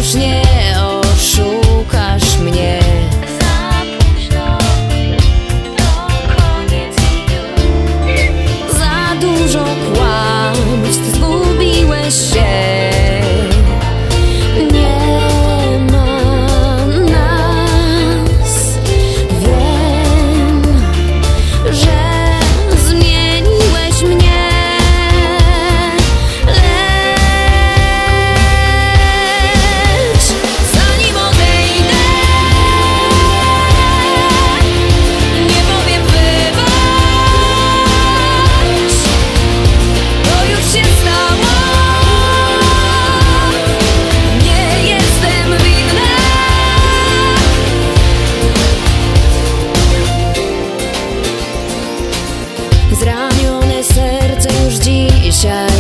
już nie oszukasz mnie. Za późno, to koniec i już. Za dużo kłamstw, zgubiłeś się. Nie ma nas. Wiem, że zmieniłeś mnie. Lecz zanim odejdę, nie powiem wybacz. To już się stało. Nie jestem winna. Zranione serce już dzisiaj